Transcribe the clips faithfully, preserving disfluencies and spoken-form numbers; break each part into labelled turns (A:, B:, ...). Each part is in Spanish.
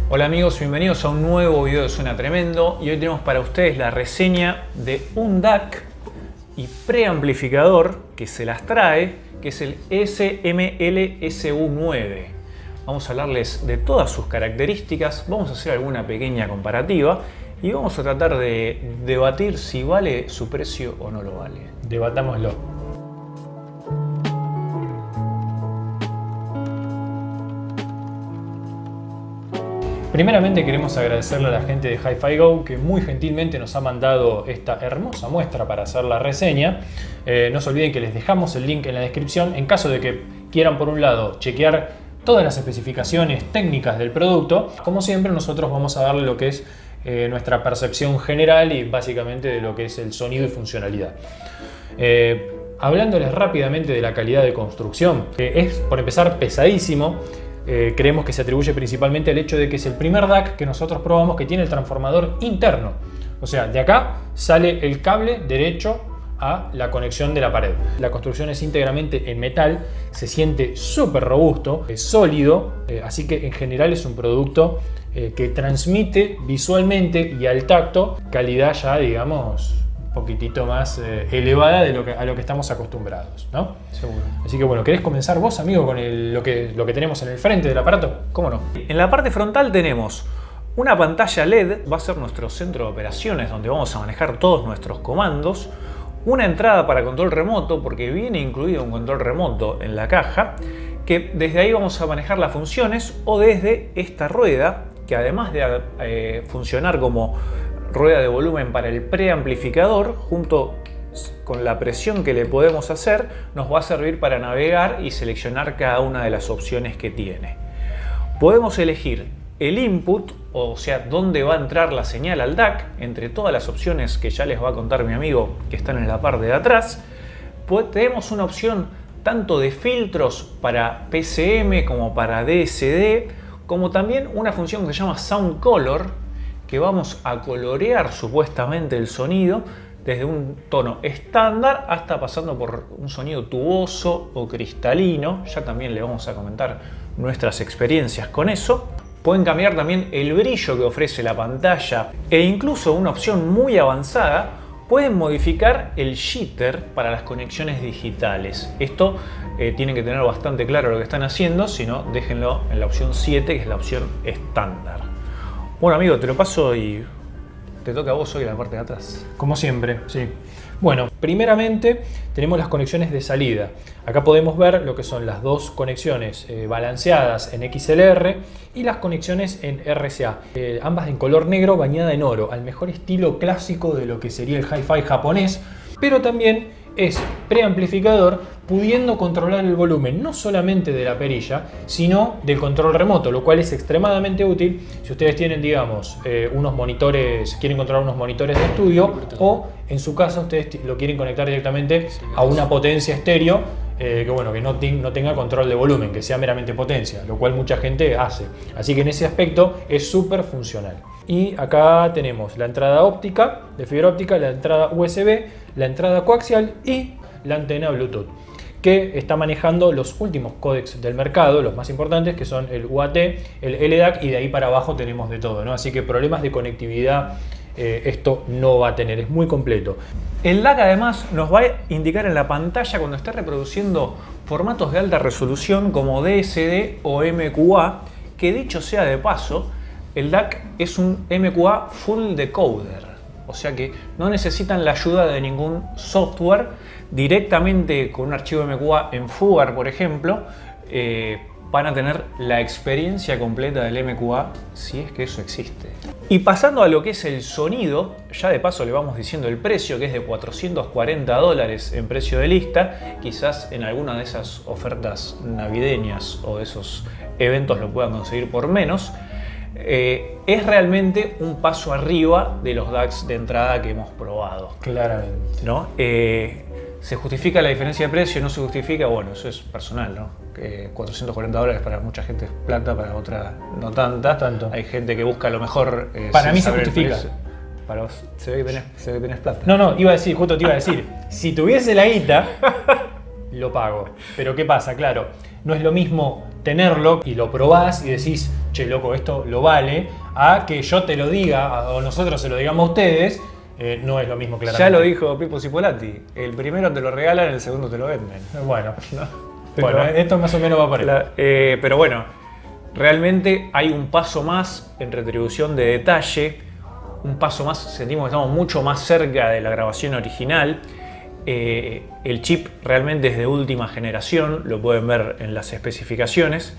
A: Hola amigos, bienvenidos a un nuevo video de Suena Tremendo y hoy tenemos para ustedes la reseña de un D A C y preamplificador que se las trae, que es el S M L S U nueve. Vamos a hablarles de todas sus características, vamos a hacer alguna pequeña comparativa y vamos a tratar de debatir si vale su precio o no lo vale.
B: Debatámoslo. Primeramente queremos agradecerle a la gente de Hi-Fi Go que muy gentilmente nos ha mandado esta hermosa muestra para hacer la reseña. Eh, no se olviden que les dejamos el link en la descripción en caso de que quieran por un lado chequear todas las especificaciones técnicas del producto. Como siempre nosotros vamos a darle lo que es eh, nuestra percepción general y básicamente de lo que es el sonido y funcionalidad. Eh, hablándoles rápidamente de la calidad de construcción, que es por empezar pesadísimo. Eh, creemos que se atribuye principalmente al hecho de que es el primer D A C que nosotros probamos que tiene el transformador interno. O sea, de acá sale el cable derecho a la conexión de la pared. La construcción es íntegramente en metal, se siente súper robusto, es sólido, eh, así que en general es un producto eh, que transmite visualmente y al tacto calidad ya, digamos, poquitito más eh, elevada de lo que, a lo que estamos acostumbrados, ¿no?
A: Seguro.
B: Así que bueno, ¿querés comenzar vos, amigo, con el, lo, que, lo que tenemos en el frente del aparato?
A: ¿Cómo no? En la parte frontal tenemos una pantalla L E D, va a ser nuestro centro de operaciones donde vamos a manejar todos nuestros comandos, una entrada para control remoto, porque viene incluido un control remoto en la caja, que desde ahí vamos a manejar las funciones, o desde esta rueda, que además de eh, funcionar como rueda de volumen para el preamplificador, junto con la presión que le podemos hacer, nos va a servir para navegar y seleccionar cada una de las opciones que tiene. Podemos elegir el input, o sea, dónde va a entrar la señal al D A C, entre todas las opciones que ya les va a contar mi amigo que están en la parte de atrás. Pues tenemos una opción tanto de filtros para P C M como para D S D, como también una función que se llama Sound Color, que vamos a colorear supuestamente el sonido desde un tono estándar hasta pasando por un sonido tuboso o cristalino. Ya también le vamos a comentar nuestras experiencias con eso. Pueden cambiar también el brillo que ofrece la pantalla e incluso una opción muy avanzada, pueden modificar el jitter para las conexiones digitales. Esto eh, tienen que tener bastante claro lo que están haciendo, si no déjenlo en la opción siete, que es la opción estándar. Bueno amigo, te lo paso y te toca a vos hoy en la parte de atrás.
B: Como siempre, sí. Bueno, primeramente tenemos las conexiones de salida. Acá podemos ver lo que son las dos conexiones eh, balanceadas en X L R y las conexiones en R C A. Eh, ambas en color negro bañada en oro, al mejor estilo clásico de lo que sería el hi-fi japonés, pero también es preamplificador, pudiendo controlar el volumen no solamente de la perilla, sino del control remoto, lo cual es extremadamente útil si ustedes tienen, digamos, eh, unos monitores, quieren controlar unos monitores de estudio, o en su casa ustedes lo quieren conectar directamente a una potencia estéreo, eh, que bueno, que no, no tenga control de volumen, que sea meramente potencia, lo cual mucha gente hace. Así que en ese aspecto es súper funcional. Y acá tenemos la entrada óptica, de fibra óptica, la entrada U S B, la entrada coaxial y la antena Bluetooth, que está manejando los últimos códecs del mercado, los más importantes, que son el U A T, el L D A C, y de ahí para abajo tenemos de todo, ¿no? Así que problemas de conectividad eh, esto no va a tener, es muy completo.
A: El D A C además nos va a indicar en la pantalla cuando esté reproduciendo formatos de alta resolución como D S D o M Q A, que dicho sea de paso, el D A C es un M Q A full decoder, o sea que no necesitan la ayuda de ningún software. Directamente con un archivo M Q A en Fugger, por ejemplo, eh, van a tener la experiencia completa del M Q A, si es que eso existe. Y pasando a lo que es el sonido, ya de paso le vamos diciendo el precio, que es de cuatrocientos cuarenta dólares en precio de lista. Quizás en alguna de esas ofertas navideñas o de esos eventos lo puedan conseguir por menos. Eh, es realmente un paso arriba de los D A Cs de entrada que hemos probado.
B: Claramente.
A: ¿No? Eh, ¿Se justifica la diferencia de precio? ¿No se justifica? Bueno, eso es personal, ¿no? Que cuatrocientos cuarenta dólares para mucha gente es plata, para otra no tanta.
B: Tanto.
A: Hay gente que busca lo mejor. Eh,
B: para mí se justifica.
A: Para vos se ve, que tenés, se ve que tenés plata.
B: No, no, iba a decir, justo te iba a decir, si tuviese la guita, lo pago. Pero ¿qué pasa? Claro, no es lo mismo tenerlo y lo probás y decís, che, loco, esto lo vale, a que yo te lo diga o nosotros se lo digamos a ustedes, eh, no es lo mismo, claramente.
A: Ya lo dijo Pippo Cipolatti, el primero te lo regalan, el segundo te lo venden.
B: Bueno,
A: ¿no?
B: pero bueno, esto más o menos va para
A: la, eh, Pero bueno, realmente hay un paso más en retribución de detalle, un paso más, sentimos que estamos mucho más cerca de la grabación original. Eh, el chip realmente es de última generación, lo pueden ver en las especificaciones,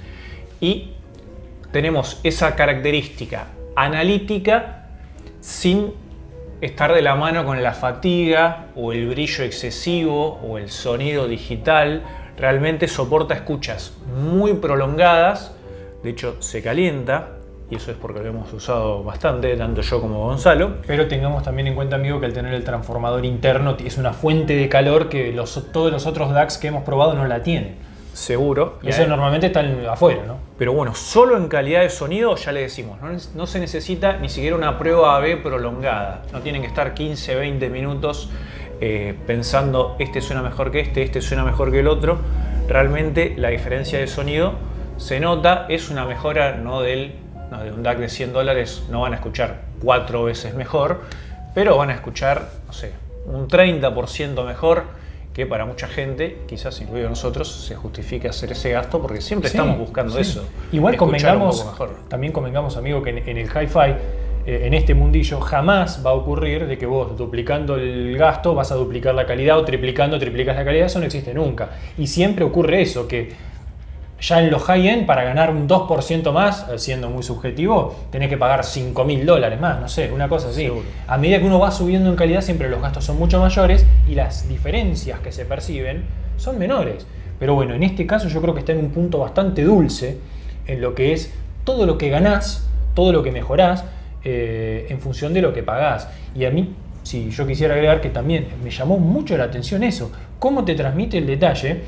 A: y tenemos esa característica analítica sin estar de la mano con la fatiga o el brillo excesivo o el sonido digital. Realmente soporta escuchas muy prolongadas, de hecho se calienta, y eso es porque lo hemos usado bastante, tanto yo como Gonzalo.
B: Pero tengamos también en cuenta, amigo, que al tener el transformador interno es una fuente de calor que los, todos los otros D A Cs que hemos probado no la tienen.
A: Seguro.
B: Y eso normalmente está afuera, ¿no?
A: Pero bueno, solo en calidad de sonido ya le decimos, no, no se necesita ni siquiera una prueba A B prolongada. No tienen que estar quince, veinte minutos eh, pensando este suena mejor que este, este suena mejor que el otro. Realmente la diferencia de sonido se nota, es una mejora no del... No, de un D A C de cien dólares no van a escuchar cuatro veces mejor, pero van a escuchar, no sé, un treinta por ciento mejor, que para mucha gente, quizás incluido nosotros, se justifica hacer ese gasto porque siempre sí, estamos buscando sí. eso.
B: Igual convengamos, también convengamos, amigo, que en, en el hi-fi, eh, en este mundillo, jamás va a ocurrir de que vos duplicando el gasto vas a duplicar la calidad, o triplicando, triplicas la calidad. Eso no existe nunca. Y siempre ocurre eso, que ya en los high-end, para ganar un dos por ciento más, siendo muy subjetivo, tenés que pagar cinco mil dólares más, no sé, una cosa así. Seguro. A medida que uno va subiendo en calidad, siempre los gastos son mucho mayores y las diferencias que se perciben son menores. Pero bueno, en este caso yo creo que está en un punto bastante dulce en lo que es todo lo que ganás, todo lo que mejorás, eh, en función de lo que pagás. Y a mí, si yo quisiera agregar que también me llamó mucho la atención eso, cómo te transmite el detalle,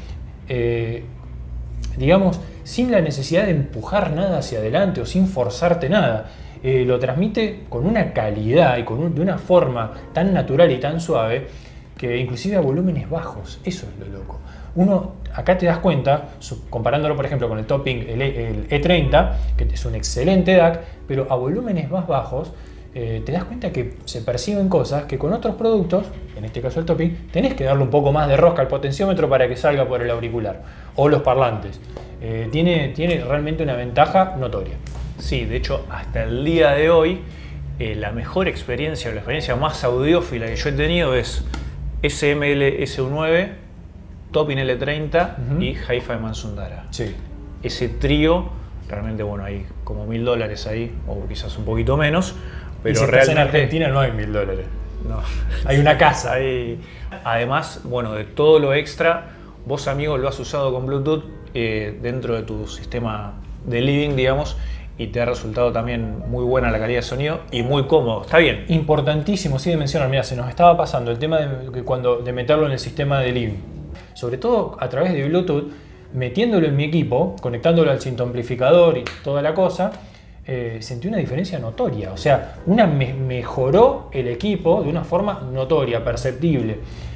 B: eh, digamos, sin la necesidad de empujar nada hacia adelante o sin forzarte nada. Eh, lo transmite con una calidad y con un, de una forma tan natural y tan suave que inclusive a volúmenes bajos. Eso es lo loco. Uno, acá te das cuenta, comparándolo por ejemplo con el Topping, el, el E treinta, que es un excelente D A C, pero a volúmenes más bajos, eh, te das cuenta que se perciben cosas que con otros productos, en este caso el Topping, tenés que darle un poco más de rosca al potenciómetro para que salga por el auricular o los parlantes. Eh, tiene, tiene realmente una ventaja notoria.
A: Sí, de hecho, hasta el día de hoy, eh, la mejor experiencia, o la experiencia más audiófila que yo he tenido es S M L S U nueve, Topping L treinta uh-huh. y Hi-Fi Manzundara.
B: Sí.
A: Ese trío, realmente, bueno, hay como mil dólares ahí, o quizás un poquito menos. Pero
B: y si
A: realmente
B: en Argentina no hay mil dólares.
A: No.
B: Hay una casa.
A: Hay... Además, bueno, de todo lo extra, vos, amigo, lo has usado con Bluetooth eh, dentro de tu sistema de living, digamos, y te ha resultado también muy buena la calidad de sonido y muy cómodo. Está bien.
B: Importantísimo, sí, de mencionar. Mira, se nos estaba pasando el tema de, cuando, de meterlo en el sistema de living. Sobre todo a través de Bluetooth, metiéndolo en mi equipo, conectándolo al cinto amplificador y toda la cosa, eh, sentí una diferencia notoria. O sea, una me mejoró el equipo de una forma notoria, perceptible.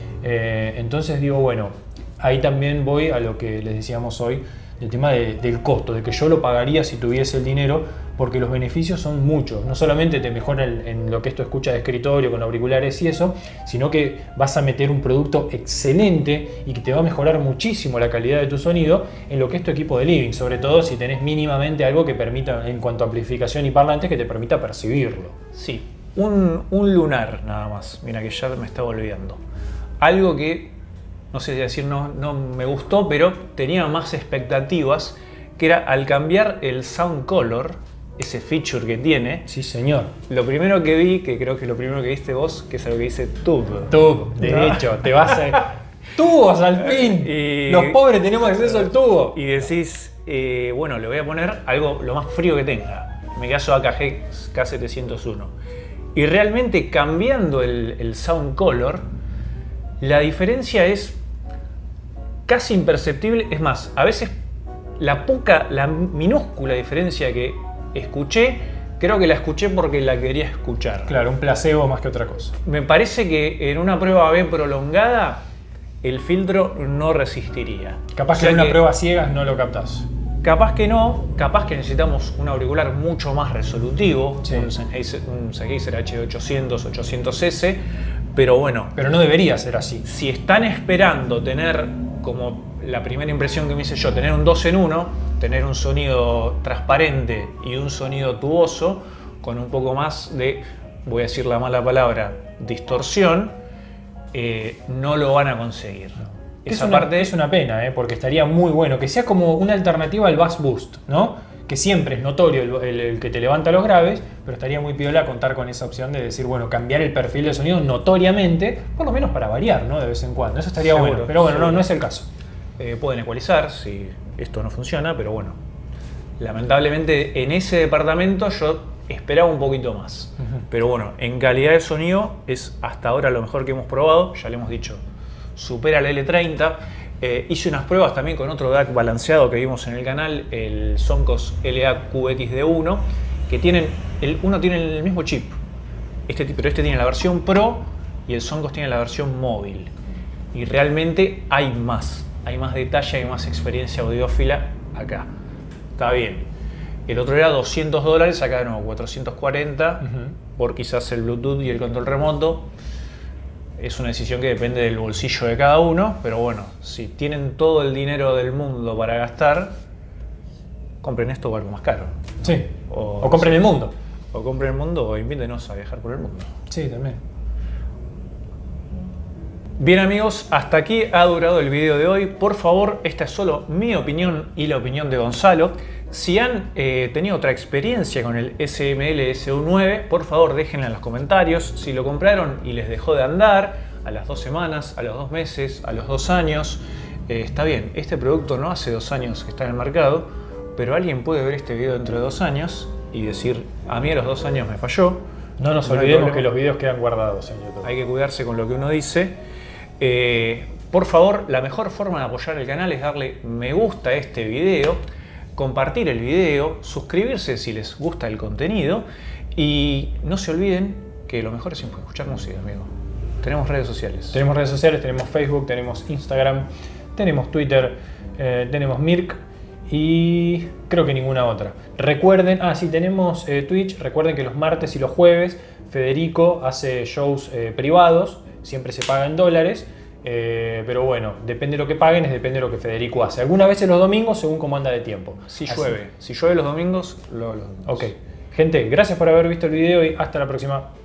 B: Eh, entonces digo, bueno, ahí también voy a lo que les decíamos hoy, el tema de, del costo, de que yo lo pagaría si tuviese el dinero, porque los beneficios son muchos. No solamente te mejora el, en lo que esto escucha de escritorio, con auriculares y eso, sino que vas a meter un producto excelente y que te va a mejorar muchísimo la calidad de tu sonido en lo que es tu equipo de living, sobre todo si tenés mínimamente algo que permita, en cuanto a amplificación y parlantes, que te permita percibirlo.
A: Sí, un, un lunar nada más, mira que ya me estaba olvidando. Algo que, no sé si decir no, no me gustó, pero tenía más expectativas, que era al cambiar el sound color, ese feature que tiene.
B: Sí, señor.
A: Lo primero que vi, que creo que es lo primero que viste vos, que es algo que dice tube.
B: Tube, de ¿no? hecho, te vas a... ¡Tubos, al fin! Y... Los pobres tenemos acceso al tubo.
A: Y decís, eh, bueno, le voy a poner algo lo más frío que tenga. En mi caso A K G K setecientos uno. Y realmente cambiando el, el sound color, la diferencia es casi imperceptible. Es más, a veces la poca, la minúscula diferencia que escuché, creo que la escuché porque la quería escuchar.
B: Claro, un placebo más que otra cosa.
A: Me parece que en una prueba A B prolongada el filtro no resistiría.
B: Capaz o sea que en una que, prueba ciegas no lo captás.
A: Capaz que no, capaz que necesitamos un auricular mucho más resolutivo,
B: Sí.
A: un Sennheiser, un Sennheiser H ochocientos, ochocientos S, pero bueno,
B: Pero no debería ser así.
A: si están esperando tener, como la primera impresión que me hice yo, tener un dos en uno, tener un sonido transparente y un sonido tuboso, con un poco más de, voy a decir la mala palabra, distorsión, eh, no lo van a conseguir.
B: Es
A: Esa
B: una,
A: parte
B: es una pena, ¿eh? Porque estaría muy bueno que sea como una alternativa al Bass Boost, ¿no? Que siempre es notorio el, el- el que te levanta los graves, pero estaría muy piola contar con esa opción de decir, bueno, cambiar el perfil de sonido notoriamente, por lo menos para variar, ¿no? De vez en cuando. Eso estaría
A: Seguro,
B: bueno, pero bueno, no,
A: seguro.
B: no es el caso.
A: Eh, pueden ecualizar si esto no funciona, pero bueno, lamentablemente en ese departamento yo esperaba un poquito más.
B: Ujú.
A: Pero bueno, en calidad de sonido es hasta ahora lo mejor que hemos probado, ya le hemos dicho, supera el L treinta. Eh, hice unas pruebas también con otro D A C balanceado que vimos en el canal, el Soncos L A Q X D uno, que tienen, el, uno tiene el mismo chip, este, pero este tiene la versión Pro y el Soncos tiene la versión móvil. Y realmente hay más, hay más detalle, hay más experiencia audiófila acá. Está bien. El otro era doscientos dólares, acá de nuevo cuatrocientos cuarenta,
B: Ujú.
A: por quizás el Bluetooth y el control remoto. Es una decisión que depende del bolsillo de cada uno, pero bueno, si tienen todo el dinero del mundo para gastar, compren esto o algo más caro.
B: Sí.
A: O-
B: O, compren el mundo.
A: O compren el mundo o invítenos a viajar por el mundo.
B: Sí, también.
A: Bien amigos, hasta aquí ha durado el video de hoy. Por favor, esta es solo mi opinión y la opinión de Gonzalo. Si han eh, tenido otra experiencia con el S M L S U nueve, por favor déjenla en los comentarios. Si lo compraron y les dejó de andar a las dos semanas, a los dos meses, a los dos años, eh, está bien, este producto no hace dos años que está en el mercado, pero alguien puede ver este video dentro de dos años y decir, a mí a los dos años me falló.
B: No nos
A: No hay
B: olvidemos
A: problema.
B: que los videos quedan guardados en YouTube.
A: Hay que cuidarse con lo que uno dice. Eh, por favor, la mejor forma de apoyar el canal es darle me gusta a este video, compartir el video, suscribirse si les gusta el contenido y no se olviden que lo mejor es siempre escuchar música, amigo. Tenemos redes sociales.
B: Tenemos redes sociales, tenemos Facebook, tenemos Instagram, tenemos Twitter, eh, tenemos Mirk y creo que ninguna otra. Recuerden, ah sí, tenemos eh, Twitch, recuerden que los martes y los jueves Federico hace shows eh, privados, siempre se paga en dólares, eh, pero bueno, depende de lo que paguen, es depende de lo que Federico hace. Algunas veces los domingos según cómo anda de tiempo.
A: Si
B: Así.
A: llueve, si llueve los domingos, lo hago los domingos.
B: Ok, gente, gracias por haber visto el video y hasta la próxima.